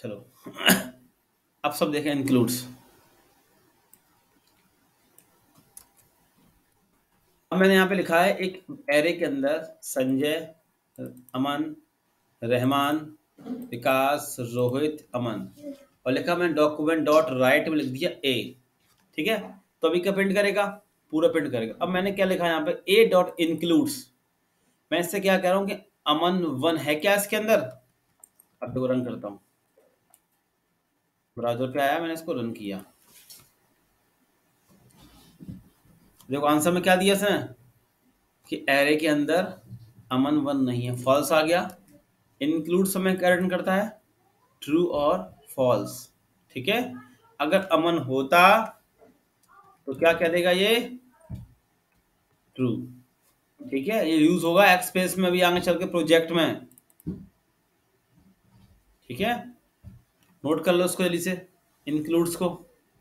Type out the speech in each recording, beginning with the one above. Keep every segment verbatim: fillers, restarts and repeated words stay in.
चलो अब सब देखें इंक्लूड्स। अब मैंने यहाँ पे लिखा है एक एरे के अंदर संजय, अमन, रहमान, विकास, रोहित, अमन, और लिखा मैंने डॉक्यूमेंट डॉट राइट में लिख दिया ए। ठीक है, तो अभी क्या प्रिंट करेगा? पूरा प्रिंट करेगा। अब मैंने क्या लिखा है यहाँ पे, ए डॉट इंक्लूड्स। मैं इससे क्या कह रहा हूँ कि अमन वन है क्या इसके अंदर। अब देखो रन करता हूँ, ब्राउजर पे आया, मैंने इसको रन किया, देखो आंसर में क्या दिया इसने कि एरे के अंदर अमन वन नहीं है, फॉल्स आ गया। इंक्लूड समय क्या रिटर्न करता है, ट्रू और फॉल्स। ठीक है, अगर अमन होता तो क्या कह देगा ये, ट्रू। ठीक है, ये यूज होगा एक्सप्रेस में भी आगे चल के प्रोजेक्ट में। ठीक है, नोट कर लो उसको जल्दी से, इंक्लूड्स को।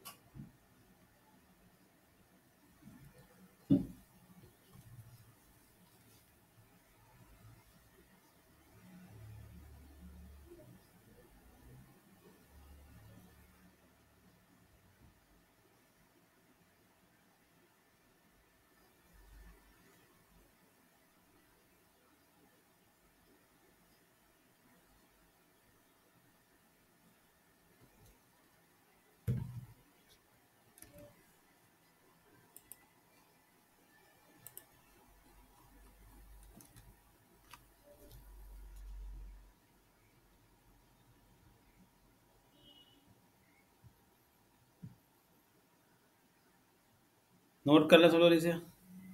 नोट कर ले सब जल्दी से।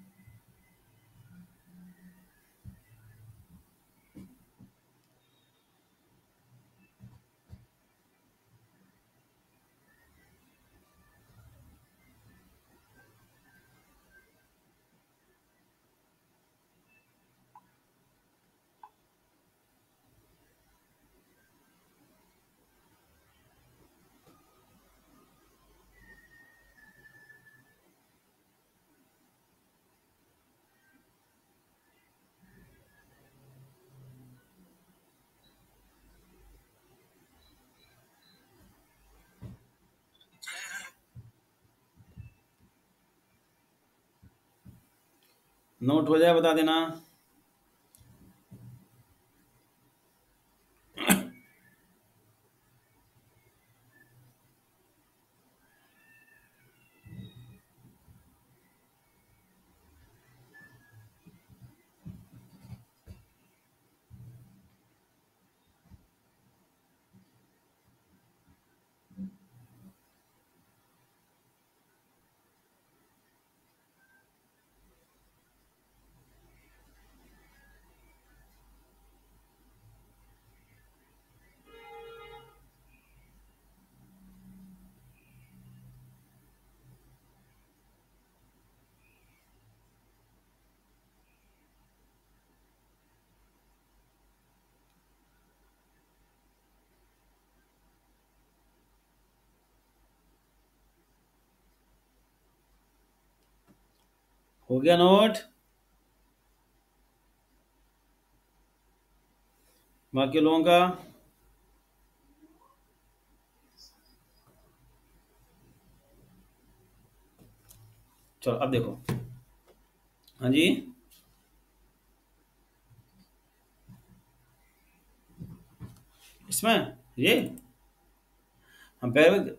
नोट हो जाए बता देना। हो गया नोट? बाकी लोगों का चलो अब देखो। हाँ जी, इसमें ये हम पहले,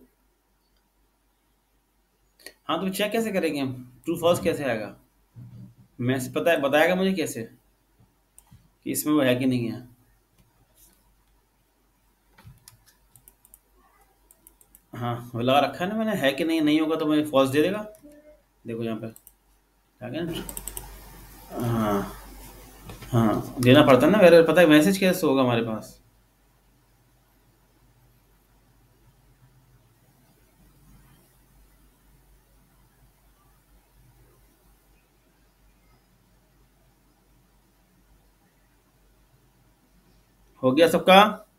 हाँ तो चेक कैसे करेंगे हम, ट्रू फॉल्स कैसे आएगा? मैं से पता है, बताएगा मुझे कैसे कि इसमें वो है कि नहीं है। हाँ वो लगा रखा है ना मैंने, है कि नहीं, नहीं होगा तो मुझे फॉल्स दे देगा। देखो यहाँ पे आ गया ना। हाँ हाँ देना पड़ता है ना, मेरे पता है मैसेज कैसे होगा हमारे पास। हो गया सबका?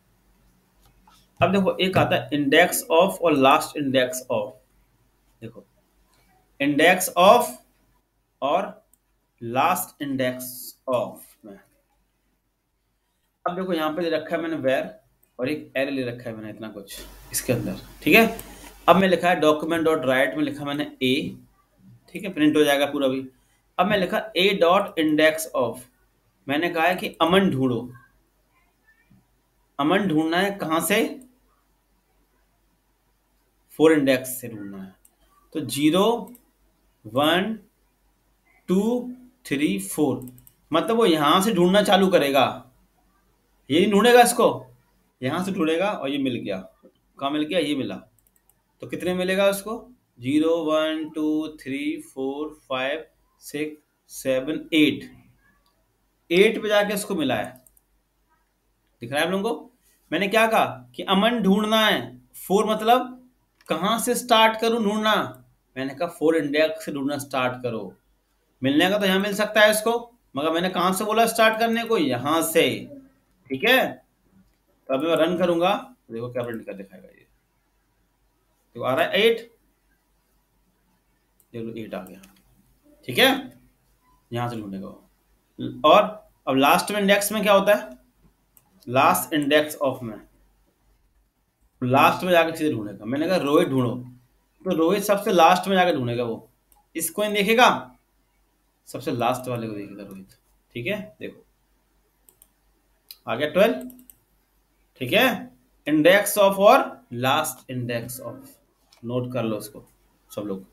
अब देखो एक आता है इंडेक्स ऑफ और लास्ट इंडेक्स ऑफ। देखो इंडेक्स ऑफ और लास्ट इंडेक्स ऑफ में, अब देखो यहाँ पे रखा है मैंने वेर, और एक एरे ले रखा है मैंने इतना कुछ इसके अंदर, ठीक है। अब मैं लिखा है डॉक्यूमेंट डॉट राइट में लिखा मैंने ए, ठीक है, प्रिंट हो जाएगा पूरा भी। अब मैं लिखा ए डॉट इंडेक्स ऑफ, मैंने कहा है कि अमन ढूंढो। अमन ढूंढना है कहां से? फोर इंडेक्स से ढूंढना है। तो zero one two three four, मतलब वो यहां से ढूंढना चालू करेगा, ये नहीं ढूंढेगा इसको, यहां से ढूंढेगा। और ये मिल गया, कहाँ मिल गया? ये मिला। तो कितने मिलेगा उसको? Zero one two three four five six seven eight, eight पे जाके इसको मिला है। दिख रहा है आप लोगों को? मैंने क्या कहा कि अमन ढूंढना है। फोर मतलब कहां से स्टार्ट करूं ढूंढना? मैंने कहा फोर इंडेक्स से ढूंढना स्टार्ट करो। मिलने का तो यहां मिल सकता है इसको, मगर मैंने कहां से बोला स्टार्ट करने को? यहां से, ठीक है। तो अभी मैं रन करूंगा, देखो क्या प्रिंट कर दिखाएगा ये। तो आ रहा है एट, देखो एट आ गया, ठीक है। यहां से ढूंढेगा वो। और अब लास्ट में इंडेक्स में क्या होता है? लास्ट इंडेक्स ऑफ में लास्ट में जाकर चीजें ढूंढेगा। मैंने कहा रोहित ढूंढो, तो रोहित सबसे लास्ट में जाकर ढूंढेगा वो, इसको नहीं देखेगा, सबसे लास्ट वाले को देखेगा रोहित, ठीक है। देखो आ गया ट्वेल्व, ठीक है। इंडेक्स ऑफ और लास्ट इंडेक्स ऑफ, नोट कर लो उसको सब लोग।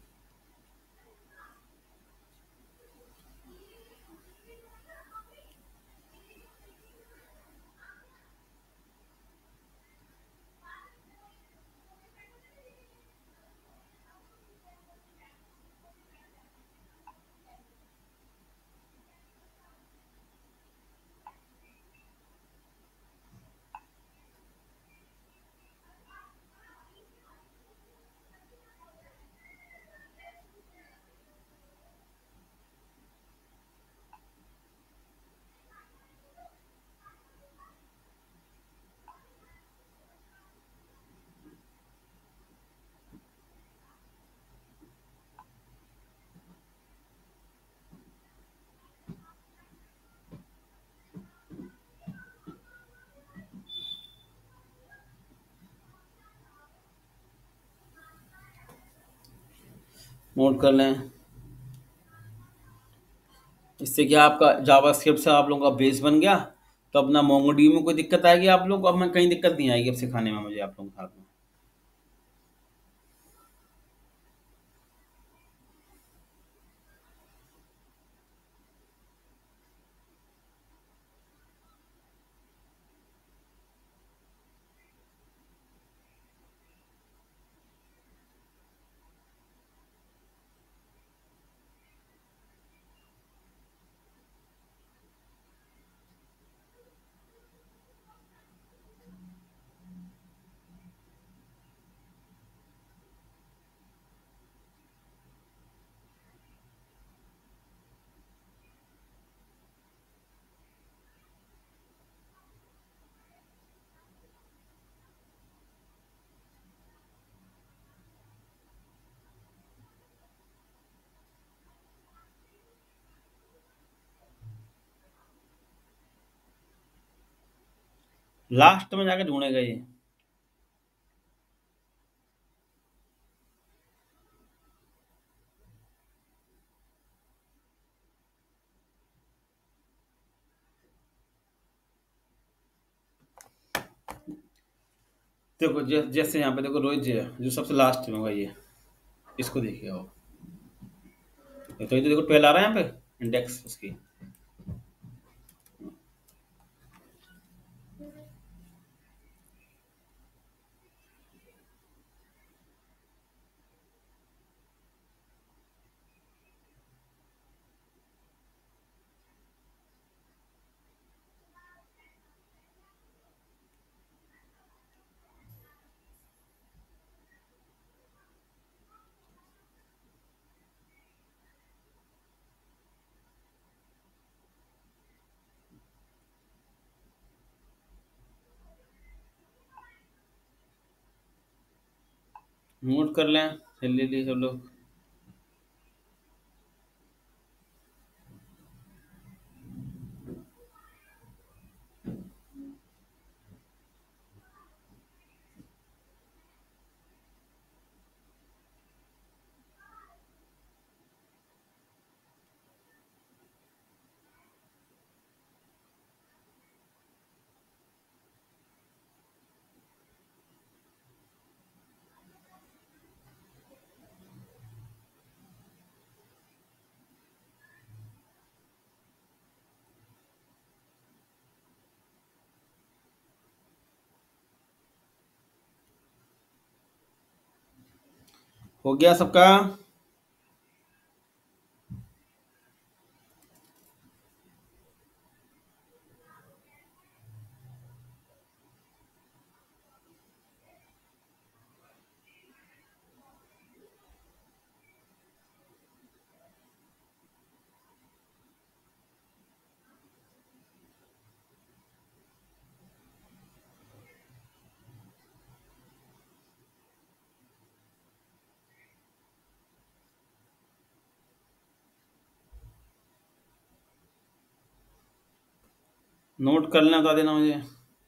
नोट कर लें। इससे क्या आपका जावास्क्रिप्ट से आप लोगों का बेस बन गया। तो अपना मोंगोडी में कोई दिक्कत आएगी आप लोग को? अब मैं कहीं दिक्कत नहीं आएगी अब सिखाने में मुझे आप लोगों के साथ में। लास्ट में जाके ढूंढेगा ये। देखो जै, जैसे यहाँ पे देखो रोहित जी है जो सबसे लास्ट में होगा ये, इसको देखिए आप। तो ये तो देखो ट्वेल्व आ रहा है यहाँ पे इंडेक्स उसकी। नोट कर लें जल्दी सब लोग। हो गया सबका? नोट कर लेना, बता देना मुझे।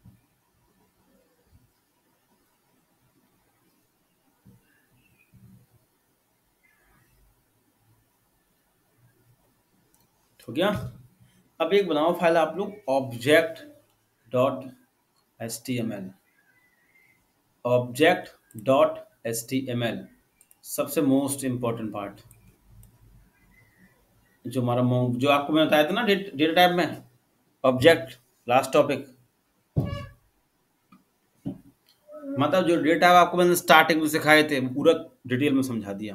हो गया? अब एक बनाओ फाइल आप लोग, object dot H T M L. Object dot H T M L, सबसे मोस्ट इंपॉर्टेंट पार्ट, जो हमारा मो- जो आपको मैं बताया था ना डेटा टाइप में, ऑब्जेक्ट, लास्ट टॉपिक। मतलब जो डेटा आपको मैंने स्टार्टिंग में सिखाए थे पूरा डिटेल में समझा दिया।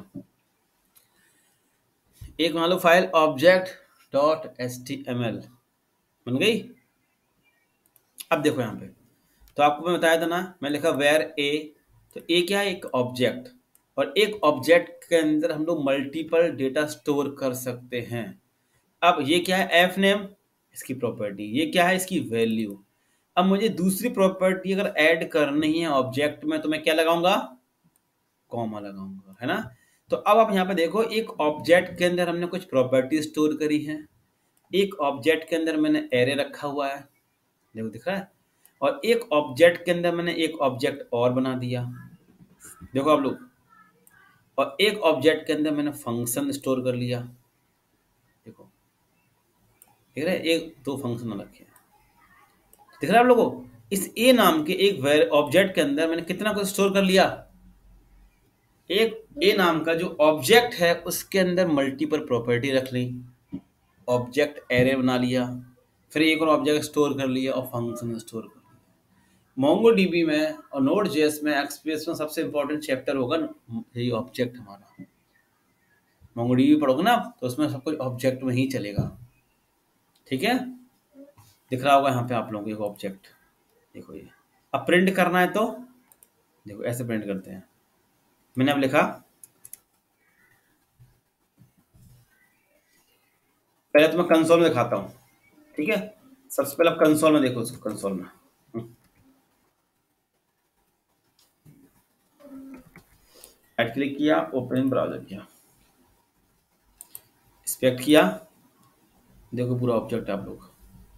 एक मान लो file object dot H T M L बन गई। अब देखो यहाँ पे, तो आपको मैं बताया था ना, मैं लिखा वेयर ए, तो ए क्या है? एक ऑब्जेक्ट। और एक ऑब्जेक्ट के अंदर हम लोग मल्टीपल डेटा स्टोर कर सकते हैं। अब ये क्या है? एफ नेम, इसकी प्रॉपर्टी। ये क्या है? इसकी वैल्यू। अब मुझे दूसरी प्रॉपर्टी अगर ऐड करनी है ऑब्जेक्ट में, तो मैं क्या लगाऊंगा? कॉमा लगाऊंगा, है ना? तो अब आप यहाँ पे देखो, एक ऑब्जेक्ट के अंदर हमने कुछ प्रॉपर्टी स्टोर करी है। एक ऑब्जेक्ट के अंदर मैंने एरे रखा हुआ है, देखो दिख रहा है। और एक ऑब्जेक्ट के अंदर मैंने एक ऑब्जेक्ट और बना दिया, देखो आप लोग। और एक ऑब्जेक्ट के अंदर मैंने फंक्शन स्टोर कर लिया, देखो देख रहे हैं? एक दो फंक्शन रखे हैं, दिख रहा है आप लोगों को? इस ए नाम के एक ऑब्जेक्ट के अंदर मैंने कितना कुछ स्टोर कर लिया। एक ए नाम का जो ऑब्जेक्ट है उसके अंदर मल्टीपल प्रॉपर्टी रख ली, ऑब्जेक्ट एरे बना लिया, फिर एक और ऑब्जेक्ट स्टोर कर लिया और फंक्शन स्टोर कर लिया। मोंगो डीबी में और नोड जेएस में, एक्सप्रेस में सबसे इंपॉर्टेंट चैप्टर होगा यही ऑब्जेक्ट हमारा। मोंगो डीबी पढ़ोगे ना आप, तो उसमें सब कुछ ऑब्जेक्ट में ही चलेगा, ठीक है? दिख रहा होगा यहाँ पे आप लोगों को एक ऑब्जेक्ट, देखो ये। अब प्रिंट करना है तो देखो ऐसे प्रिंट करते हैं। मैंने अब लिखा, पहले तो मैं कंसोल में दिखाता हूँ, ठीक है? सबसे पहले आप कंसोल में देखो, उसको कंसोल में राइट क्लिक किया, ओपन ब्राउजर किया, इंस्पेक्ट किया, देखो पूरा ऑब्जेक्ट आप लोग।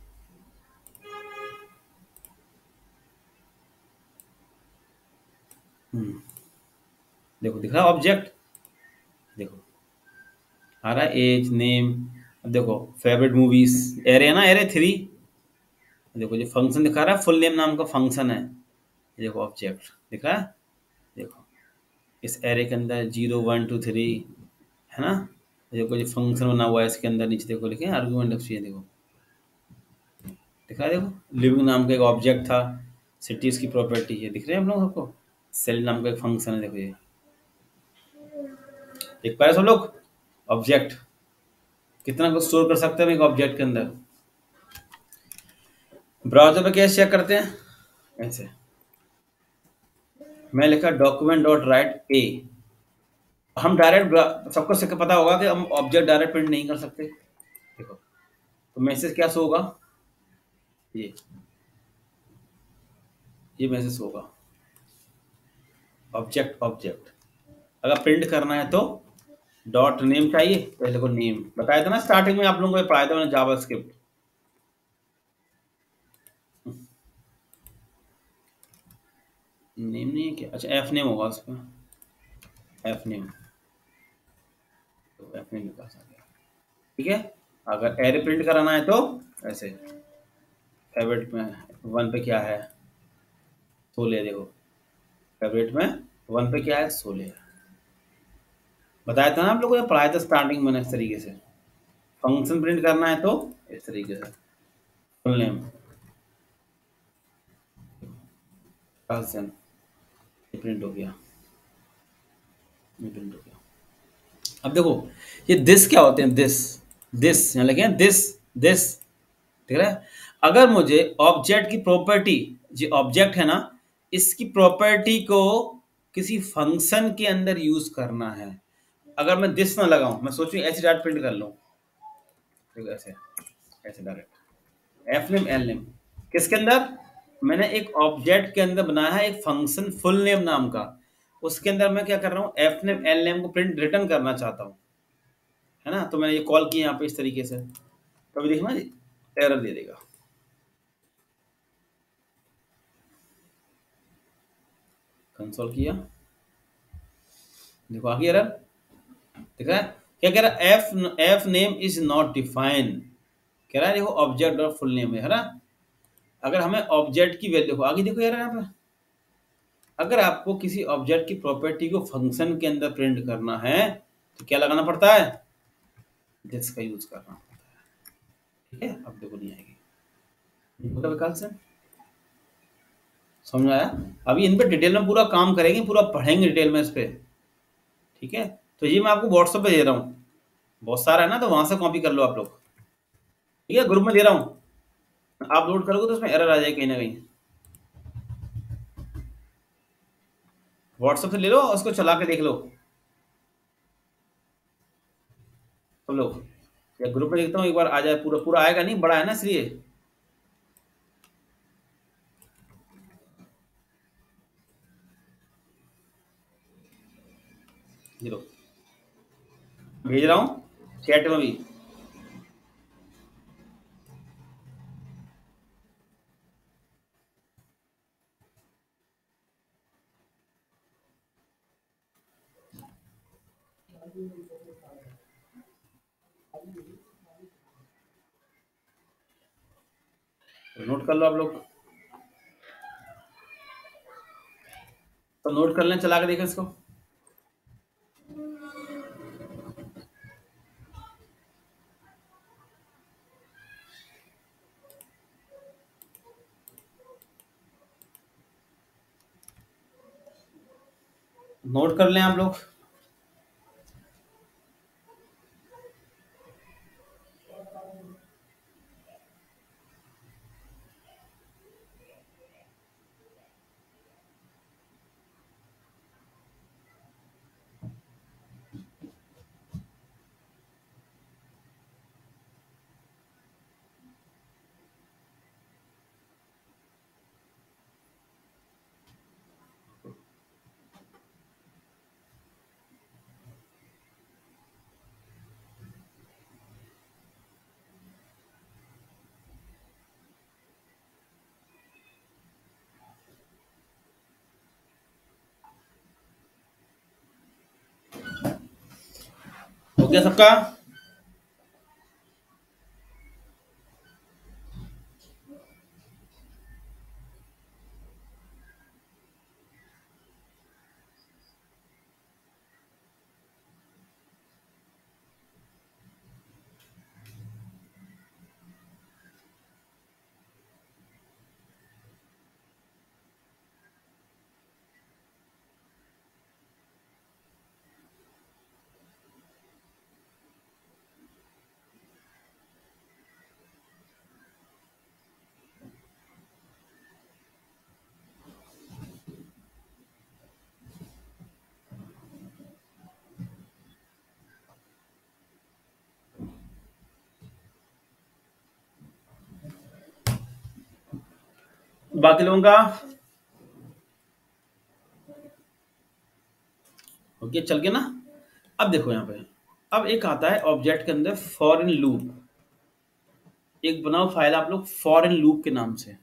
हम्म, देखो दिख रहा है ऑब्जेक्ट, देखो आ रहा है एज नेम। अब देखो फेवरेट मूवीज, एरे है ना, एरे थ्री। देखो जो फंक्शन दिखा रहा है, फुल नेम नाम का फंक्शन है, ये देखो ऑब्जेक्ट दिख रहा है। देखो इस एरे के अंदर जीरो वन टू थ्री, है ना? देखो जो फंक्शन बना हुआ है इसके अंदर, नीचे देखो लिखे आर्गुमेंट ऑफ चाहिए, देखो दिख रहा है। देखो लिविंग नाम का एक ऑब्जेक्ट था, सिटीज की प्रॉपर्टी है, दिख रहे हैं हम लोग सबको। सेल नाम का एक फंक्शन है, देखो ये देख पाए सब लोग। ऑब्जेक्ट कितना कुछ स्टोर कर सकते हैं हम एक ऑब्जेक्ट के अंदर। ब्राउजर पे कैसे चेक करते हैं? ऐसे मैं लिखा डॉक्यूमेंट डॉट राइट ए। हम डायरेक्ट, सबको सबको पता होगा कि हम ऑब्जेक्ट डायरेक्ट प्रिंट नहीं कर सकते। देखो तो मैसेज क्या शो होगा? ये ये मैसेज होगा, ऑब्जेक्ट ऑब्जेक्ट। अगर प्रिंट करना है तो डॉट नेम चाहिए, पहले को नेम बताया था ना स्टार्टिंग में, आप लोगों को पढ़ाया था मैंने जावास्क्रिप्ट। नेम नहीं है क्या? अच्छा एफ नेम होगा उसमें, एफ नेम, तो एफ नेम निकाल सकते, ठीक है? अगर एरे प्रिंट कराना है तो ऐसे, फेवरेट में वन पे क्या है? सोलह, देखो फेवरेट में वन पे क्या है? सोलह। बताया था ना आप लोगों को, पढ़ाया था स्टार्टिंग में इस तरीके से। फंक्शन प्रिंट करना है तो इस तरीके से, फुल नेम पर्सन, प्रिंट हो गया। ये प्रिंट हो गया। अब देखो ये दिस क्या होते हैं, दिस दिस यहाँ लगे हैं, दिस दिस ठीक है। अगर मुझे ऑब्जेक्ट की प्रॉपर्टी, जो ऑब्जेक्ट है ना, इसकी प्रॉपर्टी को किसी फंक्शन के अंदर यूज करना है, अगर मैं दिस ना लगाऊं, मैं सोचूं ऐसे डायरेक्ट प्रिंट कर लूं, देखो ऐसे ऐसे direct F name L name, किसके अंदर, मैंने एक ऑब्जेक्ट के अंदर बनाया है एक फंक्शन फुल नेम नाम का, उसके अंदर मैं क्या कर रहा हूँ, एफ नेम एल नेम को प्रिंट रिटर्न करना चाहता हूँ, है ना। तो मैंने ये कॉल किया यहाँ पे इस तरीके से, तो अभी देखना एरर दे देगा। कंसोल किया, देखो आ गया एरर, दिख रहा है क्या कह रहा है, F F name is not define, कह रहा है देखो ऑब्जेक्ट और फुल नेम है है ना। अगर हमें ऑब्जेक्ट की वैल्यू, देखो आगे देखो यार यहाँ पे, अगर आपको किसी ऑब्जेक्ट की प्रॉपर्टी को फंक्शन के अंदर प्रिंट करना है तो क्या लगाना पड़ता है, दिस का यूज करना पड़ता है, ठीक है। अब देखो नहीं आएगी, देखो विकास से समझ आया। अभी इन पे डिटेल में पूरा काम करेंगे, पूरा पढ़ेंगे डिटेल में इस पे, ठीक है। तो ये मैं आपको व्हाट्सएप पे दे रहा हूँ, बहुत सारा है ना, तो वहां से कॉपी कर लो आप लोग, ठीक है। ग्रुप में दे रहा हूँ, आप लोड करोगे तो उसमें एरर आ जाएगी कहीं ना कहीं। व्हाट्सएप से ले लो, उसको चला के देख लो सब लोग, या ग्रुप में देखता हूँ एक बार आ जाए, पूरा पूरा आएगा नहीं, बड़ा है ना इसलिए। ये लो भेज रहा हूँ चैट में भी, नोट कर लो आप लोग, तो नोट कर लें, चला के देखें इसको। नोट कर लें आप लोग। हो गया सबका, बाकी लोगों का हो गया, चल गया ना। अब देखो यहाँ पे, अब एक आता है ऑब्जेक्ट के अंदर फॉर इन लूप, एक बनाओ फाइल आप लोग फॉर इन लूप के नाम से,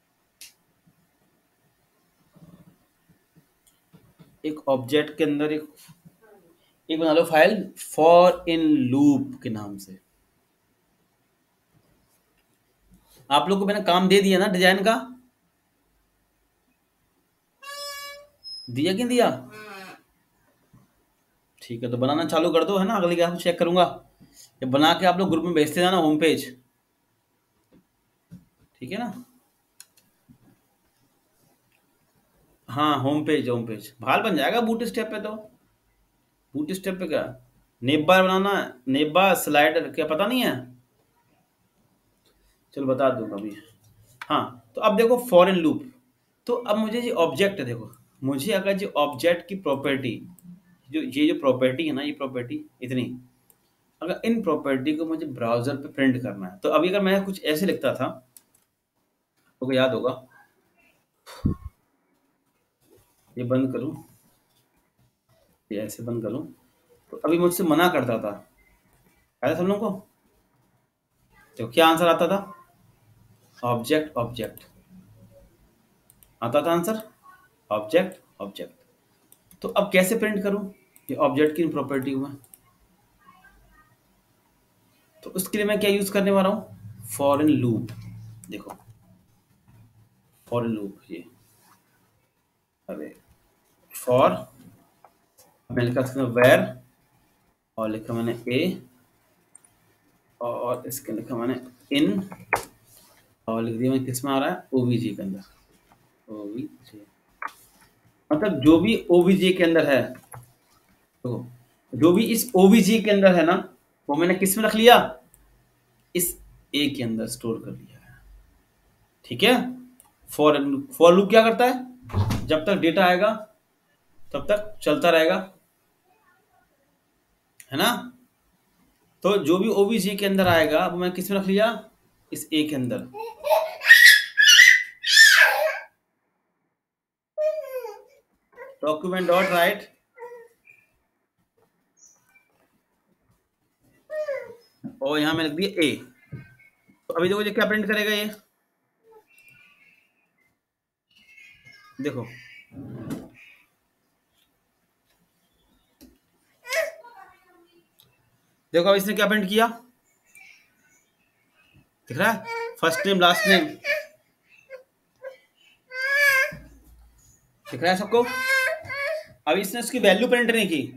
एक ऑब्जेक्ट के अंदर एक एक बना लो फाइल फॉर इन लूप के नाम से। आप लोग को मैंने काम दे दिया ना डिजाइन का, दिया कि नहीं दिया, ठीक है। तो बनाना चालू कर दो, है ना, अगली क्लास में चेक करूंगा, ये बना के आप लोग ग्रुप में भेजते जाना होम पेज, ठीक है ना। हाँ होम पेज, होम पेज भाल बन जाएगा बूट स्टेप पे तो, बूट स्टेप पे क्या? नेब बार बनाना है, नेब बार स्लाइडर क्या पता नहीं है? चलो बता दूंगा अभी। हाँ, तो अब देखो फॉर इन लूप। तो अब मुझे ये ऑब्जेक्ट है, देखो मुझे अगर जो ऑब्जेक्ट की प्रॉपर्टी, जो ये जो प्रॉपर्टी है ना, ये प्रॉपर्टी इतनी, अगर इन प्रॉपर्टी को मुझे ब्राउजर पे प्रिंट करना है, तो अभी अगर मैं कुछ ऐसे लिखता था, तो याद होगा, ये बंद करूं, ये ऐसे बंद करूं, तो अभी मुझसे मना करता था, आया सब लोगों को? तो क्या आंसर आता था? ऑब्जेक्ट ऑब्जेक्ट आता था आंसर, ऑब्जेक्ट ऑब्जेक्ट। तो अब कैसे प्रिंट करूं ये ऑब्जेक्ट की प्रॉपर्टी को मैं? तो उसके लिए मैं क्या यूज करने वाला हूं? For in loop. देखो फॉर इन लूप, ये अरे फॉर, मैंने लिखा वेर, और लिखा मैंने ए, और इसके लिखा मैंने इन, और लिख दिया मैंने किस में आ रहा है? ओवीजी के अंदर। ओवीजी मतलब जो भी ओवीजी के अंदर है, तो जो भी इस ओवीजी के अंदर है ना, वो मैंने किस में रख लिया? इस ए के अंदर स्टोर कर लिया है। ठीक है। फॉर फॉर लूप क्या करता है? जब तक डेटा आएगा तब तक चलता रहेगा, है ना? तो जो भी ओबीजे के अंदर आएगा, अब मैं किस में रख लिया? इस ए के अंदर। डॉक्यूमेंट डॉट राइट, और यहां में लिख दिया ए। तो अभी देखो ये क्या प्रिंट करेगा ये, देखो देखो अब इसने क्या प्रिंट किया, दिख रहा है? फर्स्ट नेम लास्ट नेम दिख रहा है सबको? अब इसने उसकी वैल्यू प्रिंट नहीं की।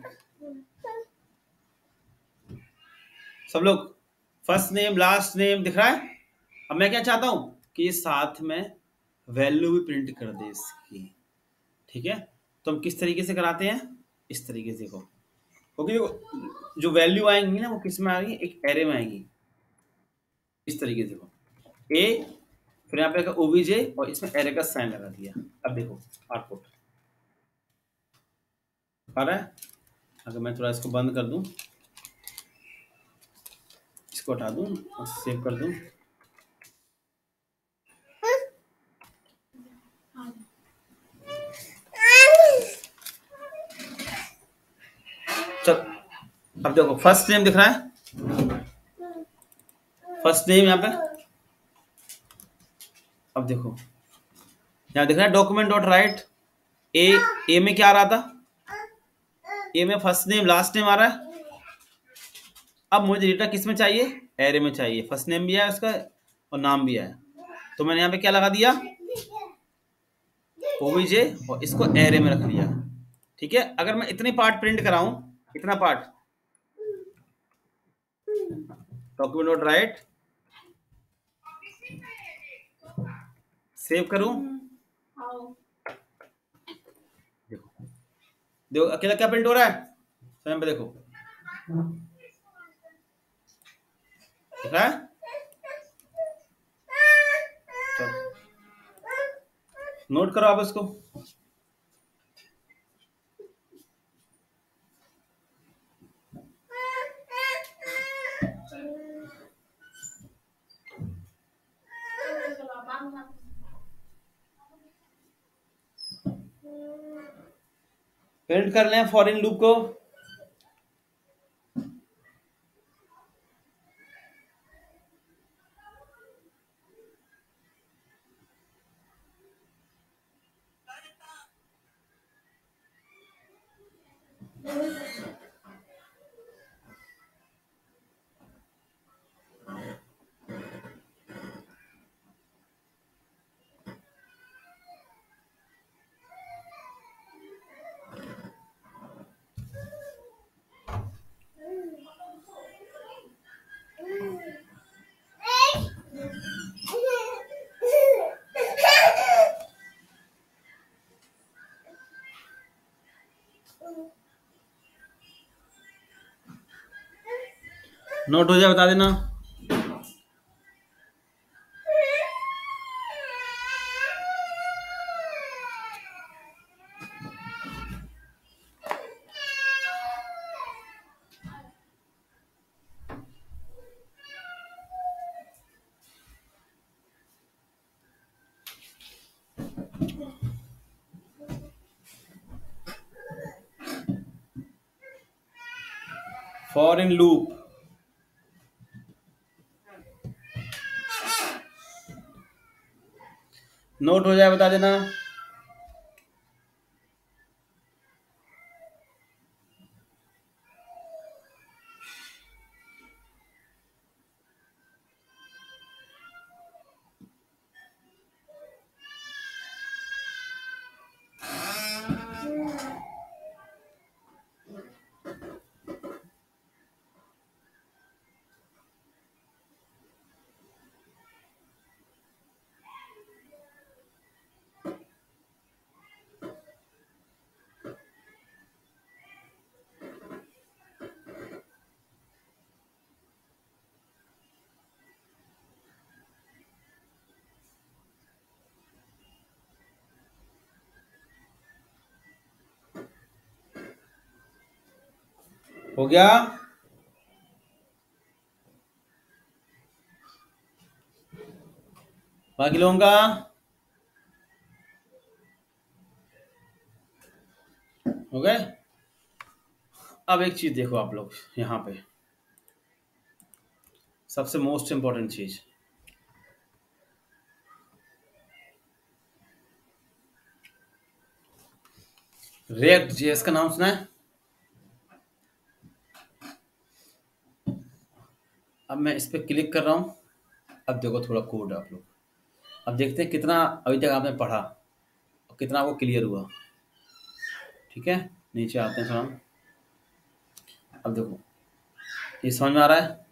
सब लोग फर्स्ट नेम लास्ट नेम दिख रहा है? अब मैं क्या चाहता हूं कि साथ में वैल्यू भी प्रिंट कर दे इसकी। ठीक है, तो हम किस तरीके से कराते हैं? इस तरीके से। देखो क्योंकि जो वैल्यू आएंगी ना, वो किस में आएंगी? एक एरे में आएंगी। इस तरीके से देखो, ए, फिर यहाँ पे ओबीजे, और इसमें एरे का साइन लगा दिया। अब देखो आउटपुट आ रहा है। अगर मैं थोड़ा इसको बंद कर दूं, इसको हटा दूं और सेव कर दूं, चल अब देखो फर्स्ट नेम दिख रहा है, फर्स्ट नेम यहाँ पे। अब देखो यहाँ दिख रहा है document dot write A. A में क्या आ रहा था? ए में फर्स्ट नेम लास्ट नेम आ रहा है। अब मुझे डेटा किस में चाहिए? एरे में चाहिए। फर्स्ट नेम भी है उसका और नाम भी है, तो मैंने यहाँ पे क्या लगा दिया? ओबीजे, और इसको एरे में रख लिया। ठीक है, अगर मैं इतने पार्ट प्रिंट कराऊं, इतना part, document dot write, save करूं, देखो देखो अकेला क्या प्रिंट हो रहा है? समय पे देखो दिख रहा है? चलो नोट करो आप इसको। प्रिंट कर लें फॉर इन लूप को। नोट हो जाए बता देना। For in loop. नोट हो जाए बता देना। हो गया। बाकी लोगों का हो गए। अब एक चीज देखो आप लोग यहाँ पे, सबसे मोस्ट इंपॉर्टेंट चीज, रिएक्ट जेएस का नाम सुना है? अब मैं इस पर क्लिक कर रहा हूँ। अब देखो थोड़ा कोड आप लोग, अब देखते हैं कितना अभी तक आपने पढ़ा और कितना आपको क्लियर हुआ। ठीक है, नीचे आते हैं थोड़ा। अब देखो ये समझ में आ रहा है?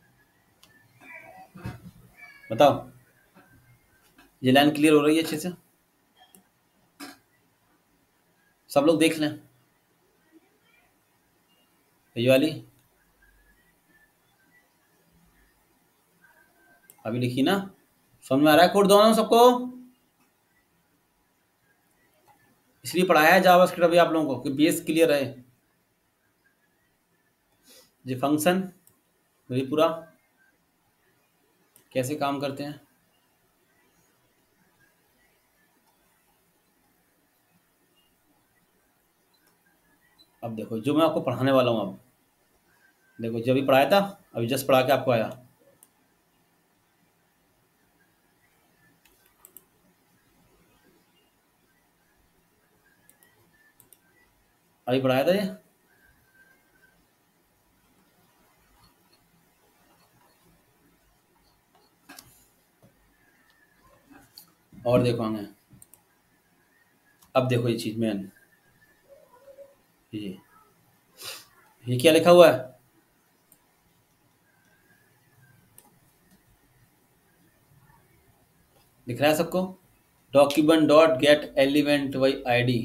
बताओ, ये लाइन क्लियर हो रही है अच्छे से? सब लोग देख लें ये वाली। अभी लिखी ना? समझ में आ रहा है कोड दोनों सबको? इसलिए पढ़ाया है जावास्क्रिप्ट अभी आप लोगों को कि बेस क्लियर रहे। ये फंक्शन वही पूरा कैसे काम करते हैं। अब देखो जो मैं आपको पढ़ाने वाला हूँ, अब देखो जब भी पढ़ाया था अभी जस्ट पढ़ा के आपको आया। अभी पढ़ाया था ये। और देखो हमें, अब देखो ये चीज मैन, ये ये क्या लिखा हुआ है? दिख रहा है सबको? Document dot get element by ID.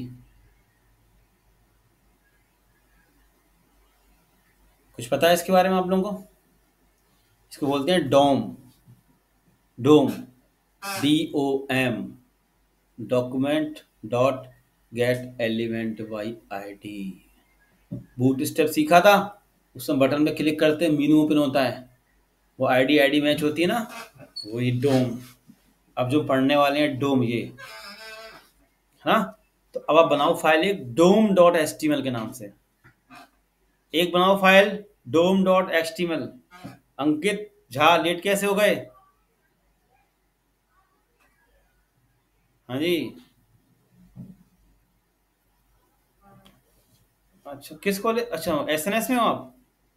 कुछ पता है इसके बारे में आप लोगों को? इसको बोलते हैं DOM. DOM, D O M, document dot get element by ID. Bootstrap सीखा था, उसमें बटन पे क्लिक करते हैं मीनू ओपन होता है, वो आईडी आईडी मैच होती है ना, वही डोम। अब जो पढ़ने वाले हैं डोम ये, हाँ। तो अब आप बनाओ फाइल एक DOM dot H T M L के नाम से। एक बनाओ file DOM dot H T M L. Ankit Jha late कैसे हो गए? हाँ जी। अच्छा किस कॉलेज? अच्छा एस एन एस में हो आप?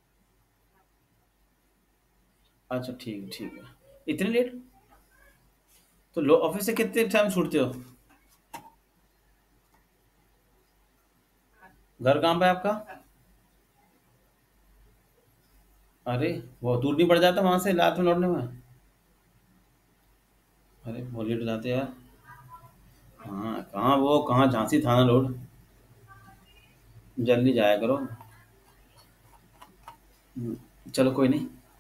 अच्छा ठीक ठीक है। इतने लेट? तो लो ऑफिस से कितने टाइम छूटते हो? घर कहाँ पे है आपका? अरे बहुत दूर नहीं पड़ जाता वहां से रात में लौटने में? अरे बहुत लेट हो जाते यार। हाँ कहाँ वो, कहाँ झांसी थाना रोड। जल्दी जाया करो। हम्म, चलो कोई नहीं।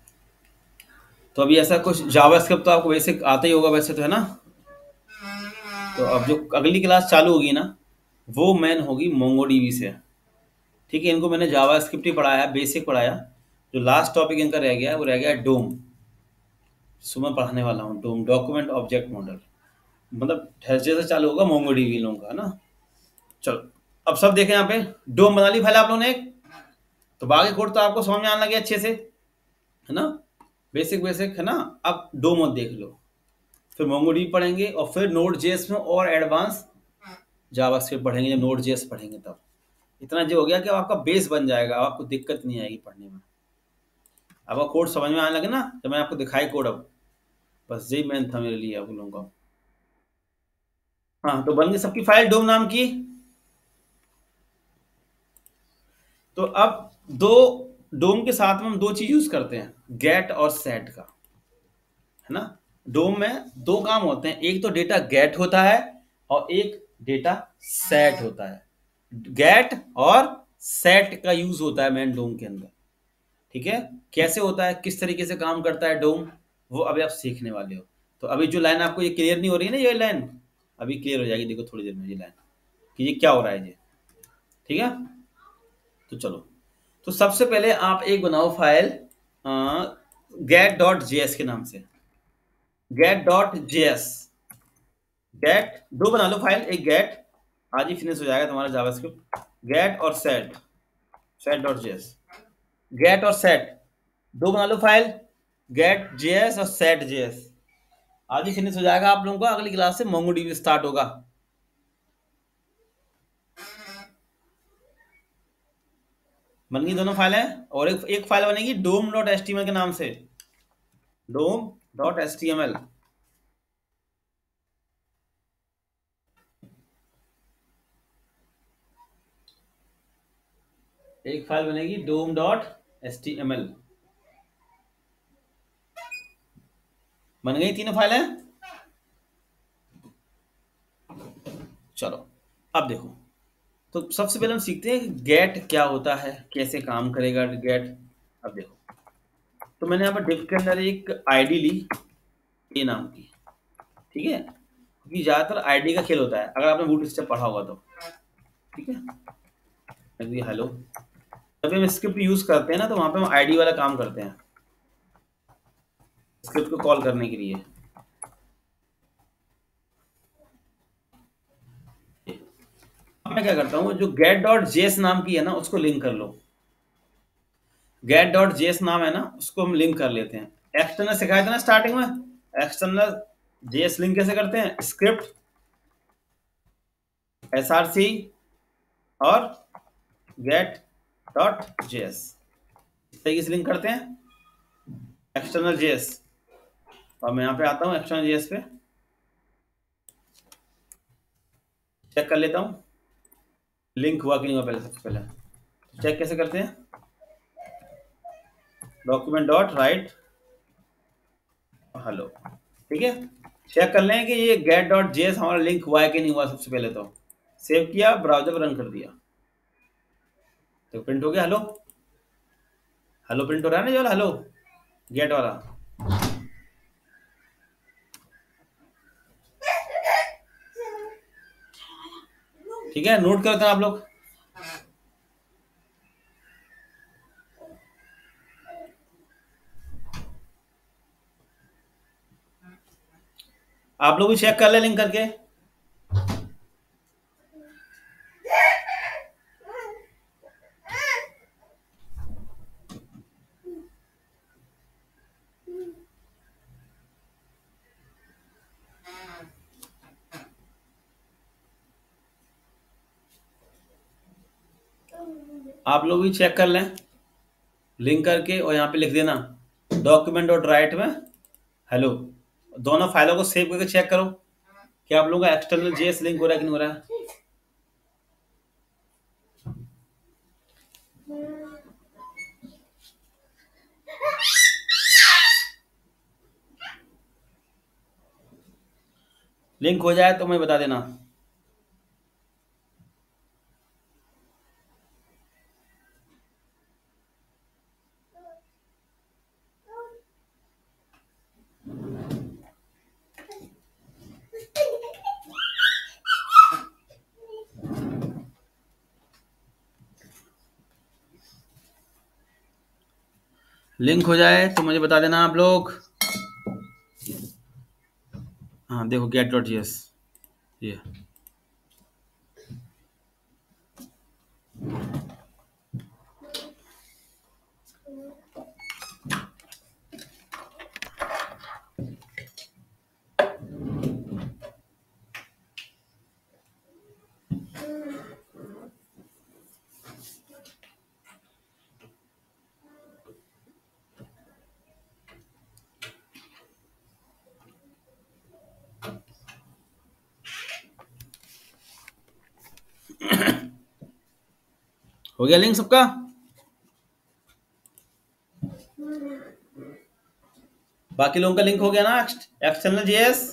तो अभी ऐसा कुछ जावास्क्रिप्ट तो आपको बेसिक आता ही होगा वैसे तो, है ना। तो अब जो अगली क्लास चालू होगी ना, वो मेन होगी मोंगोडीबी से। ठीक है, इनको मैंने जावास्क्रिप्ट ही पढ़ाया, बेसिक पढ़ाया। जो लास्ट टॉपिक इनका रह गया वो रह गया डोम। सुबह पढ़ाने वाला हूँ डोम, डॉक्यूमेंट ऑब्जेक्ट मॉडल। मतलब थर्सडे से चालू होगा मोंगोडीबी लोगों का, है ना। चलो, अब सब देखें यहाँ पे। डोम बना ली फाइल आप लोगों ने एक। तो बाकी कोड तो आपको समझ में आने लगे अच्छे से, है ना। बेसिक बेसिक, है ना। अब डोम और देख लो, फिर मोंगोडीबी पढ़ेंगे और फिर नोड जेएस में और एडवांस जावास्क्रिप्ट पढ़ेंगे जब नोड जेएस पढ़ेंगे तब। इतना जो हो गया कि अब आपका बेस बन जाएगा, अब आपको दिक्कत नहीं आएगी पढ़ने में। अब वो कोड समझ में आने लगे ना, जब मैंने आपको दिखाई कोड। अब बस यही मेन था मेरे लिए आप लोगों का। हाँ, तो बन गई सबकी फाइल डोम नाम की। तो अब दो डोम के साथ में हम दो चीज यूज करते हैं, गेट और सेट का, है ना। डोम में दो काम होते हैं, एक तो डेटा गेट होता है और एक डेटा सेट होता है। गेट और सेट का यूज होता है मेन डोम के अंदर। ठीक है, कैसे होता है, किस तरीके से काम करता है डोम, वो अभी आप सीखने वाले हो। तो अभी जो लाइन आपको ये क्लियर नहीं हो रही है ना, ये लाइन अभी क्लियर हो जाएगी, देखो थोड़ी देर में ये लाइन कि ये क्या हो रहा है ये। ठीक है, तो चलो। तो सबसे पहले आप एक बनाओ फाइल गेट डॉट जेएस के नाम से। गेट डॉट जेएस, गेट दो बना लो फाइल, एक गेट, आज ही फिनिश हो जाएगा तुम्हारा जावास्क्रिप्ट। गेट और set, set dot JS, get और सेट दो बना लो फाइल, गेट जेएस और सेट जेएस। आज ही फिनिश हो जाएगा आप लोगों का, अगली क्लास से मोंगोडीबी स्टार्ट होगा। बन गई दोनों फाइलें, और एक एक फाइल बनेगी dom dot H T M L के नाम से, dom dot H T M L. एक फाइल बनेगी dom dot H T M L. बन गई तीनों फाइलें। चलो, अब देखो, तो सबसे पहले हम सीखते हैं कि गेट क्या होता है, कैसे काम करेगा गेट। अब देखो, तो मैंने यहाँ पर डिफ के अंदर एक आईडी ली, ए नाम की। ठीक है, क्योंकि ज्यादातर आईडी का खेल होता है, अगर आपने बूट स्टेप पढ़ा होगा तो। ठीक है, हेलो, जब हम स्क्रिप्ट यूज करते हैं ना, तो वहां पे हम आईडी वाला काम करते हैं स्क्रिप्ट को कॉल करने के लिए। अब मैं क्या करता हूँ, जो गेट डॉट जेएस नाम की है ना, उसको लिंक कर लो। गेट डॉट जेएस नाम है ना, उसको हम लिंक कर लेते हैं। एक्सटर्नल सिखाया था ना स्टार्टिंग में, एक्सटर्नल जेएस लिंक कैसे करते हैं, स्क्रिप्ट एसआरसी और गेट डॉट जेएस, इस तरीके से लिंक करते हैं एक्सटर्नल जेएस। और मैं यहाँ पे आता हूँ एक्सटर्नल जेएस पे, चेक कर लेता हूँ लिंक हुआ कि नहीं हुआ। पहले सबसे पहले चेक कैसे करते हैं, डॉक्यूमेंट डॉट राइट हेलो। ठीक है, चेक कर लें कि ये गेट डॉट जेएस हमारा लिंक हुआ है कि नहीं हुआ। सबसे पहले तो सेव किया, ब्राउजर पर रन कर दिया, तो प्रिंट हो गया हेलो। हेलो प्रिंट हो रहा है ना, जो हेलो गेट वाला। ठीक है, नोट करते हैं आप लोग। आप लोग भी चेक कर ले लिंक करके। आप लोग भी चेक कर लें लिंक करके, और यहाँ पे लिख देना डॉक्यूमेंट डॉट राइट में हेलो। दोनों फाइलों को सेव करके चेक करो कि आप लोगों का एक्सटर्नल जेएस लिंक हो रहा है कि नहीं हो रहा है। लिंक हो जाए तो मैं बता देना। लिंक हो जाए तो मुझे बता देना आप लोग। हाँ देखो गेट डॉट जी एस ये हो गया लिंक सबका। बाकी लोगों का लिंक हो गया ना एक्सटर्नल जेएस।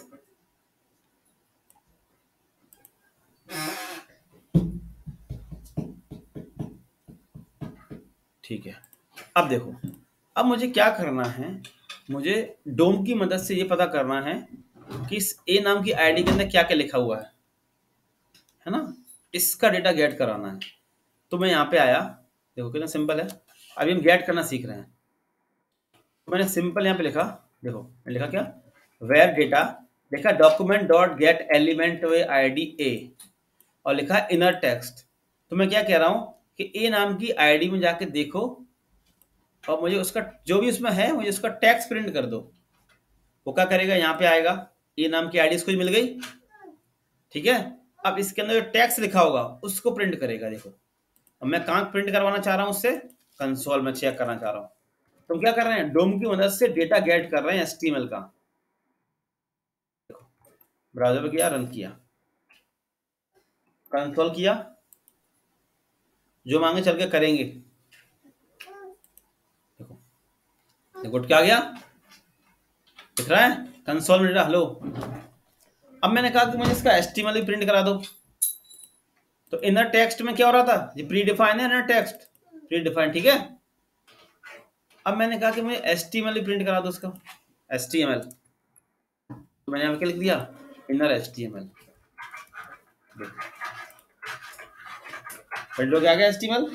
ठीक है, अब देखो, अब मुझे क्या करना है, मुझे डोम की मदद से ये पता करना है कि इस ए नाम की आईडी के अंदर क्या क्या लिखा हुआ है है ना, इसका डेटा गेट कराना है। तो मैं यहाँ पे आया, देखो कितना सिंपल है। अभी हम गेट करना सीख रहे हैं। तो मैंने सिंपल यहाँ पे लिखा, देखो मैंने लिखा क्या, वेयर डेटा, लिखा document dot get element by I D A, और लिखा इनर टेक्स्ट। तो मैं क्या कह रहा हूँ कि ए नाम की आईडी में जाके देखो और मुझे उसका जो भी उसमें है मुझे उसका टेक्स्ट प्रिंट कर दो। वो क्या करेगा, यहाँ पे आएगा, ए नाम की आईडी इसको मिल गई, ठीक है। अब इसके अंदर जो टेक्स्ट लिखा होगा उसको प्रिंट करेगा। देखो अब मैं कहाँ प्रिंट करवाना चाह रहा हूँ उससे, कंसोल में चेक करना चाह रहा हूँ। तो क्या कर रहे हैं, डोम की मदद से डेटा गेट कर रहे हैं एचटीएमएल का। देखो ब्राउजर पे किया, रन किया, कंसोल किया, जो मांगे चल के करेंगे। देखो देखो क्या आ गया, दिख रहा है कंसोल में डेटा। हेलो, अब मैंने कहा कि मुझे इसका एचटीएमएल भी प्रिंट करा दो। तो इनर टेक्स्ट में क्या हो रहा था, ये प्री डिफाइन है इनर टेक्स्ट, प्री डिफाइन, ठीक है। अब मैंने कहा कि मुझे एचटीएमएल भी प्रिंट करा दो उसका, एचटीएमएल। तो मैंने यहाँ पे क्या लिख दिया, इनर एचटीएमएल। प्रिंट हो गया एचटीएमएल,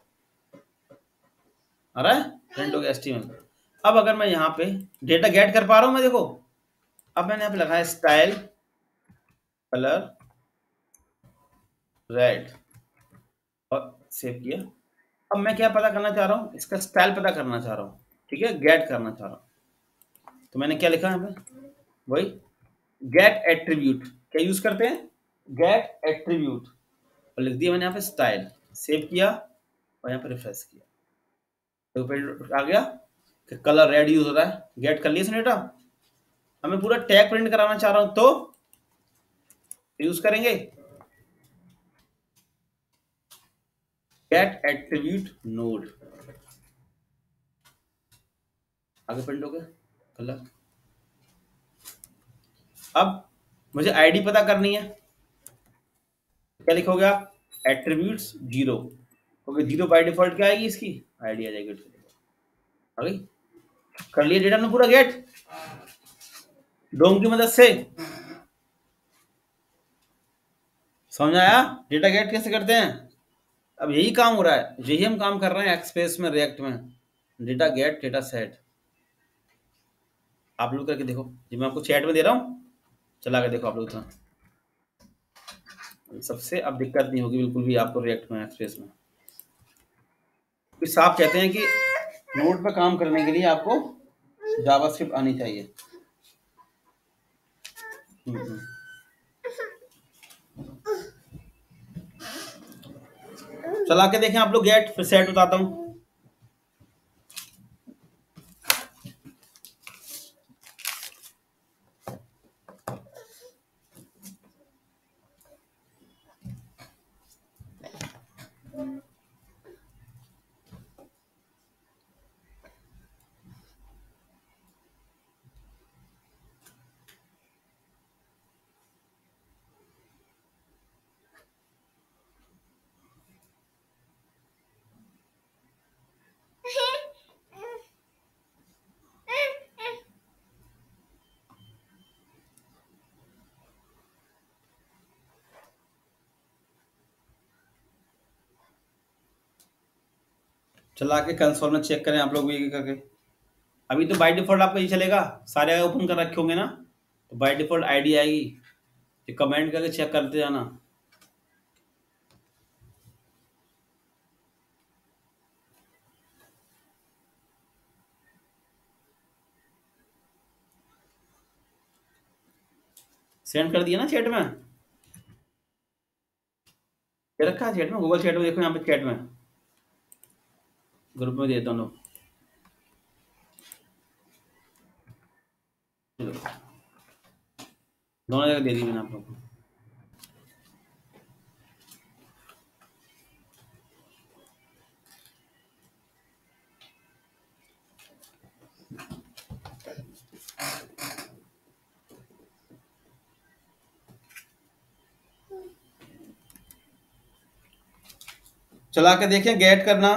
आ रहा है, प्रिंट हो गया एचटीएमएल। अब अगर मैं यहाँ पे डेटा गेट कर पा रहा हूँ मैं, देखो अब मैंने यहाँ पे लगाया स्टाइल कलर रेड और सेव किया। अब मैं क्या पता करना चाह रहा हूँ, इसका स्टाइल पता करना चाह रहा हूँ, ठीक है, गेट करना चाह रहा हूँ। तो मैंने क्या लिखा यहाँ पे, वही गेट एट्रीब्यूट, क्या यूज करते हैं, गेट एट्रीब्यूट, और लिख दिया मैंने यहाँ पे स्टाइल, सेव किया और यहाँ पे रिफ्रेश किया। तो फिर आ गया कि कलर रेड यूज होता है, गेट कर लिया इसने डेटा। अब मैं पूरा टैग प्रिंट कराना चाह रहा हूँ तो यूज करेंगे गेट एट्रीब्यूट नोड, आगे प्रिंट हो गया कलर। अब मुझे आईडी पता करनी है, क्या लिखोगे आप, एट्रीब्यूट्स जीरो, क्योंकि जीरो बाय डिफॉल्ट क्या आएगी, इसकी आईडी आ जाएगी। आ गई, कर लिया डेटा में पूरा गेट डोम की मदद से। समझ आया डेटा गेट कैसे करते हैं। अब यही काम हो रहा है, यही हम काम कर रहे हैं एक्सप्रेस में, रिएक्ट में, डेटा गेट डेटा सेट। आप लोग करके देखो, जी मैं आपको चैट में दे रहा हूँ, चला के देखो आप लोग। सबसे अब दिक्कत नहीं होगी बिल्कुल भी आपको रिएक्ट में, एक्सप्रेस में। साफ कहते हैं कि नोड पर काम करने के लिए आपको जावास्क्रिप्ट आनी चाहिए। चला के देखें आप लोग गेट, फिर सेट बताता हूँ। चला के कंसोल में चेक करें आप लोग भी करके। अभी तो बाय डिफॉल्ट आपका ये चलेगा, सारे ओपन कर रखे होंगे ना, तो बाय डिफॉल्ट आईडी आएगी, ये कमेंट करके चेक करते जाना। सेंड कर दिया ना चैट में, ये रखा है चैट में, गूगल चैट में देखो, यहाँ पे चैट में ग्रुप में देता हूँ। चलो दोनों जगह दे दी मैंने आप लोग को। चला के देखें, गेट करना।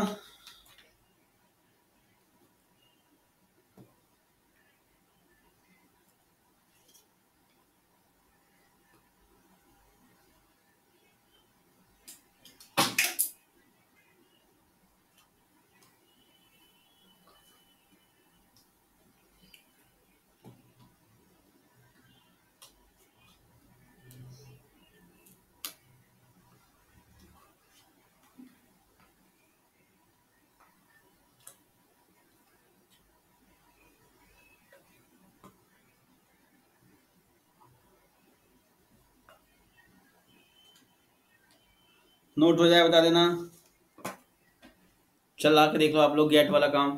नोट हो जाए बता देना। चला के देख लो आप लोग गेट वाला काम।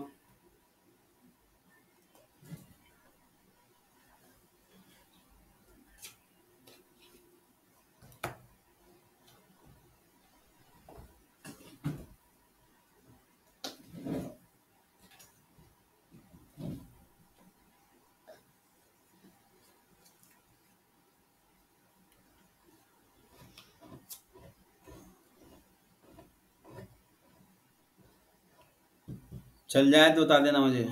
चल जाए तो बता देना मुझे।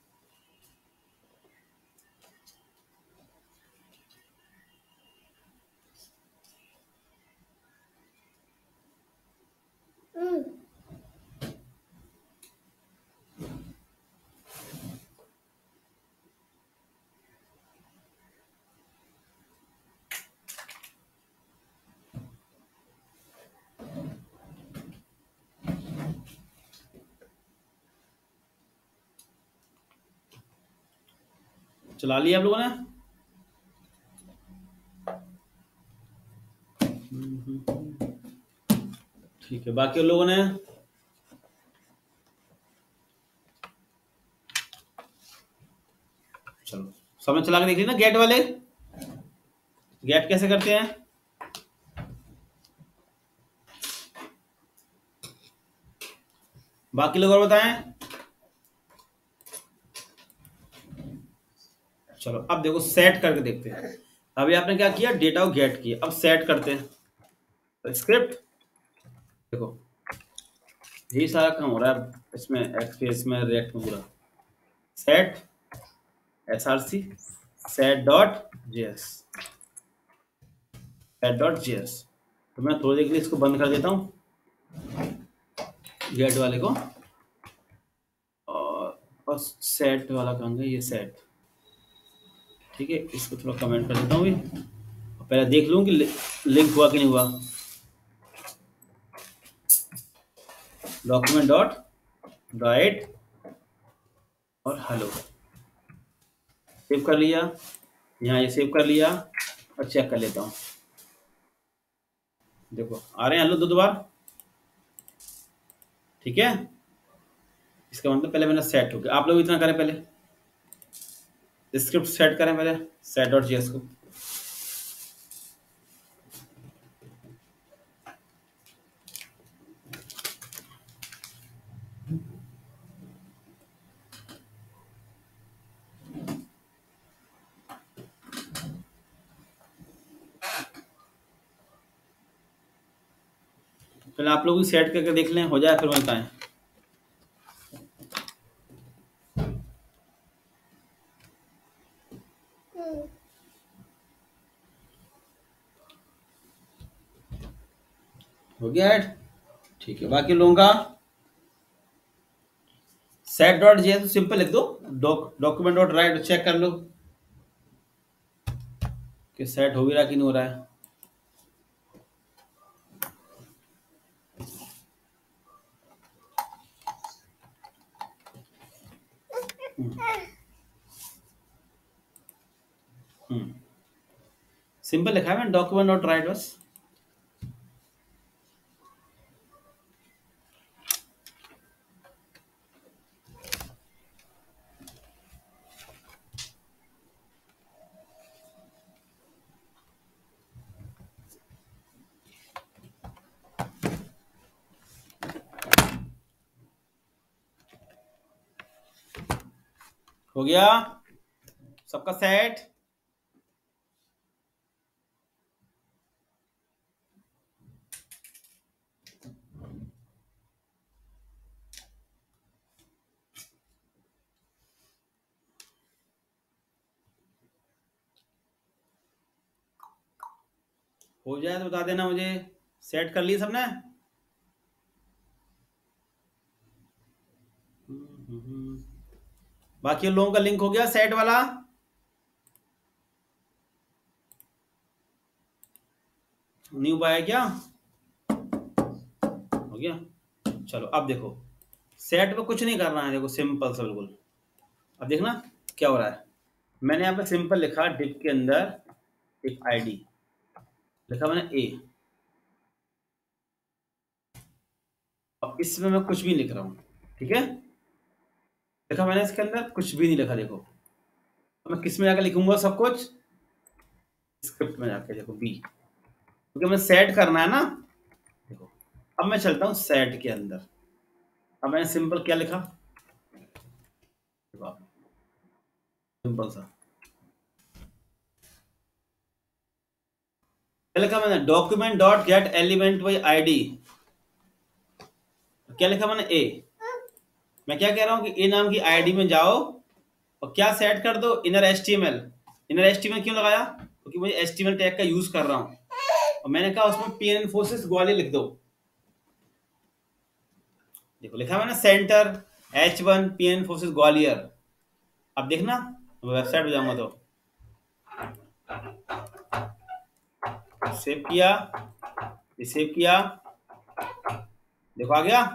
चला लिया आप लोगों ने। ठीक है, बाकी उन लोगों ने। चलो समझ चला के देख ली ना गेट वाले, गेट कैसे करते हैं। बाकी लोग और बताएं। चलो अब देखो सेट करके देखते हैं। अभी आपने क्या किया, डेटा को गेट किया, अब सेट करते हैं। तो स्क्रिप्ट देखो, यही सारा काम हो रहा है इसमें, एक्सपीएस में, रिएक्ट में पूरा। Set SRC set dot JS, set dot JS. तो मैं थोड़ी देर के लिए इसको बंद कर देता हूँ गेट वाले को, और, और सेट वाला काम है ये सेट। ठीक है, इसको थोड़ा कमेंट कर देता हूँ भी, पहले देख लूँ कि लिंक हुआ कि नहीं हुआ। डॉक्यूमेंट डॉट राइट और हेलो, सेव कर लिया, यहाँ ये सेव कर लिया, और चेक कर लेता हूँ। देखो आ रहे हैं हेलो दो दो बार। ठीक है, इसका मतलब पहले मैंने सेट हो गया। आप लोग इतना करें, पहले स्क्रिप्ट सेट करें, पहले सेट डॉट जीएस को। पहले आप लोग भी सेट करके देख लें, हो जाए फिर बताएं। हो गया ऐड। ठीक है, बाकी लोगों का सेट डॉट जे तो सिंपल लिख दो, डॉक्यूमेंट डॉट राइट चेक कर लो कि सेट हो भी रहा कि नहीं हो रहा है। हम्म सिंपल लिखा है मैंने, डॉक्यूमेंट डॉट राइट बस। हो गया सबका सेट। हो जाए तो बता देना मुझे। सेट कर ली सबने? बाकी लोगों का लिंक हो गया सेट वाला? न्यू बाय क्या हो गया? चलो अब देखो, सेट पे कुछ नहीं करना है, देखो सिंपल सा बिल्कुल। अब देखना क्या हो रहा है। मैंने यहाँ पे सिंपल लिखा डिप के अंदर एक आईडी लिखा मैंने ए, और इसमें मैं कुछ भी लिख रहा हूँ, ठीक है। लिखा मैंने इसके अंदर कुछ भी नहीं लिखा, देखो। अब मैं किस में जाकर लिखूंगा सब कुछ? स्क्रिप्ट में जाके देखो बी, क्योंकि मैं सेट करना है ना। देखो अब मैं चलता हूँ सेट के अंदर। अब मैंने सिंपल क्या लिखा, देखो सिंपल सा क्या लिखा मैंने, document dot get element by ID. क्या लिखा मैंने ए। मैं क्या कह रहा हूँ कि ए नाम की आईडी में जाओ और क्या सेट कर दो, इनर एचटीएमएल। इनर एचटीएमएल क्यों लगाया? क्योंकि मुझे एचटीएमएल टैग का यूज कर रहा हूँ, और मैंने कहा उसमें पीएन इन्फोसिस ग्वालियर लिख दो। देखो लिखा मैंने centre H one PN Infosys Gwalior. अब देखना वेबसाइट पे जाऊंगा तो सेव किया, ये सेव किया, देखो आ गया,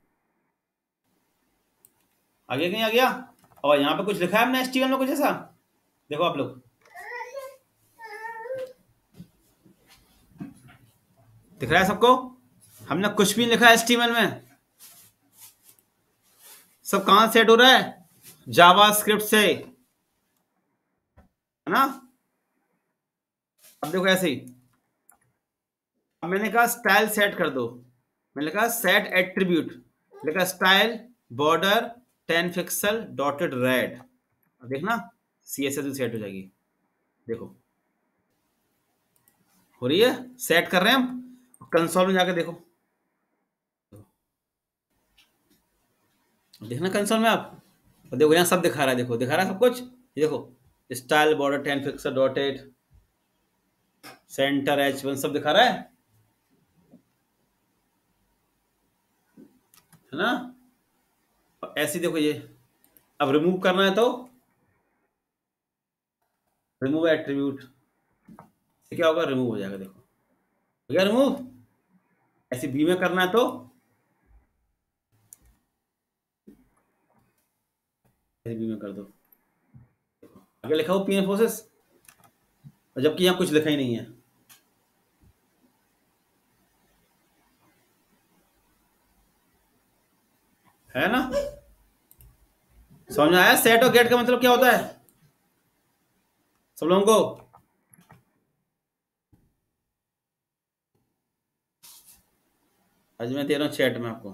आ गया कहीं आ गया। और यहाँ पे कुछ लिखा है हमने एचटीएमएल में कुछ ऐसा, देखो आप लोग दिख रहा है सबको? हमने कुछ भी नहीं लिखा एचटीएमएल में। सब कहां सेट हो रहा है? जावा स्क्रिप्ट से, है ना। अब देखो ऐसे ही, अब मैंने कहा स्टाइल सेट कर दो। मैंने कहा सेट एट्रीब्यूट, लिखा style border ten pixel dotted red. अब देखना सी एस एस भी सेट हो जाएगी, देखो हो रही है। सेट कर रहे हैं हम, कंसोल में जाकर देखो, देखना कंसोल में आप। और देखो यहाँ सब दिखा रहा है, देखो दिखा रहा है सब कुछ। ये देखो style border ten pixel dotted centre H one सब दिखा रहा है है ना। और ऐसे देखो ये, अब रिमूव करना है तो रिमूव एट्रीब्यूट, क्या होगा, रिमूव हो जाएगा, देखो हो गया रिमूव। ऐसे बी में करना है तो ऐसे बी में कर दो, आगे लिखा हो पीएन प्रोसेस, और जबकि यहाँ कुछ लिखा ही नहीं है, है ना। समझ में आया सेट और गेट का मतलब क्या होता है सब लोगों को? आज मैं दे रहा हूँ चैट में आपको।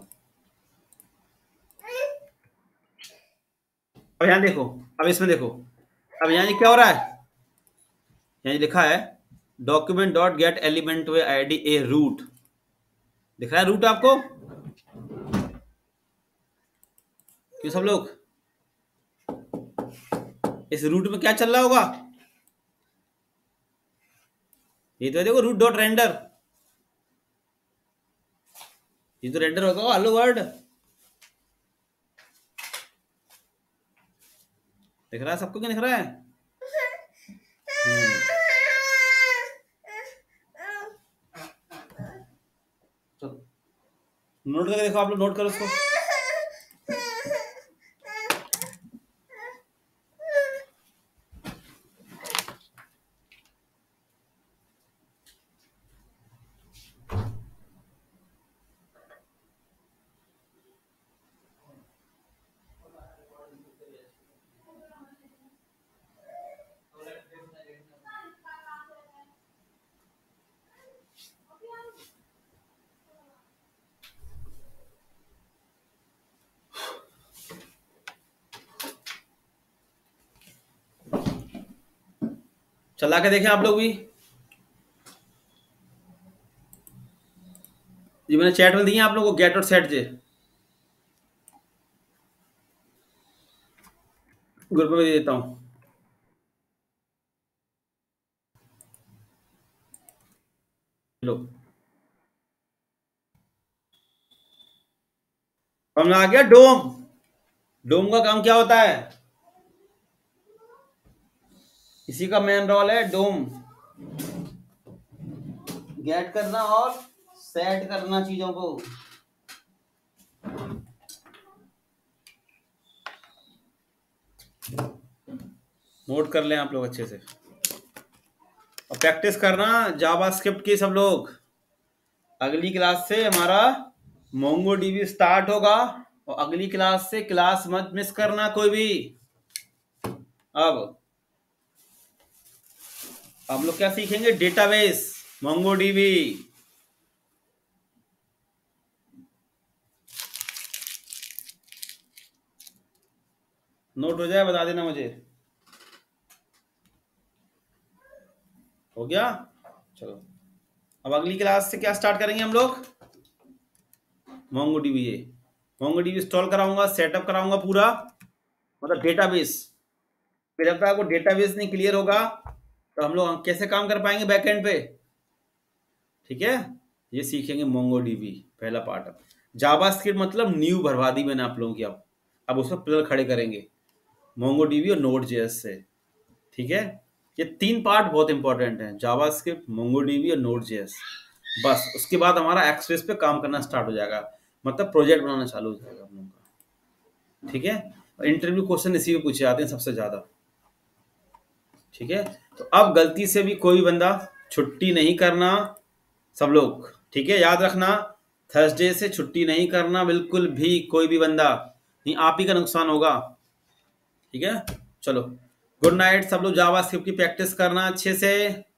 अब यहाँ देखो, अब इसमें देखो, अब यहाँ क्या हो रहा है, यहाँ लिखा है document dot get element by ID A root, दिख रहा है रूट आपको? क्यों सब लोग, इस रूट में क्या चल रहा होगा? ये तो देखो रूट डॉट रेंडर, ये तो रेंडर होगा हेलो वर्ड। दिख रहा है सबको क्या दिख रहा है? हम्म, चलो नोट करके देखो, आप लोग नोट करो उसको। चला के देखें आप लोग भी। जी मैंने चैट में दी है आप लोगों को गेट और सेट जे, ग्रुप में दे देता हूँ। लो हमने आ गया डोम। डोम का काम क्या होता है? इसी का मेन रोल है डोम, गेट करना और सेट करना चीजों को। नोट कर लें आप लोग अच्छे से और प्रैक्टिस करना जावास्क्रिप्ट की सब लोग। अगली क्लास से हमारा मोंगोडीबी स्टार्ट होगा और अगली क्लास से क्लास मत मिस करना कोई भी। अब हम लोग क्या सीखेंगे? Database MongoDB. नोट हो जाए बता देना मुझे। हो गया? चलो अब अगली क्लास से क्या स्टार्ट करेंगे हम लोग? मोंगोडीबी। ये मोंगोडीबी इंस्टॉल कराऊंगा, सेटअप कराऊंगा पूरा, मतलब डेटाबेस। फिर जब तक आपको डेटाबेस नहीं क्लियर होगा तो हम लोग कैसे काम कर पाएंगे बैकएंड पे? ठीक है, ये सीखेंगे मोंगोडीबी पहला पार्ट। अब जावास्क्रिप्ट मतलब न्यू भरवा दी मैंने आप लोगों की। अब अब उसमें पिलर खड़े करेंगे मोंगोडीबी और नोड जेएस से। ठीक है, ये तीन पार्ट बहुत इंपॉर्टेंट हैं, जावास्क्रिप्ट, मोंगोडीबी और नोड जेएस। बस उसके बाद हमारा एक्सप्रेस पे काम करना स्टार्ट हो जाएगा, मतलब प्रोजेक्ट बनाना चालू हो जाएगा हम लोगों का। ठीक है, इंटरव्यू क्वेश्चन इसी पे पूछे जाते हैं सबसे ज्यादा। ठीक है, तो अब गलती से भी कोई बंदा छुट्टी नहीं करना सब लोग। ठीक है, याद रखना थर्सडे से छुट्टी नहीं करना बिल्कुल भी कोई भी बंदा, नहीं आप ही का नुकसान होगा। ठीक है, चलो गुड नाइट सब लोग। जावास्क्रिप्ट की प्रैक्टिस करना अच्छे से।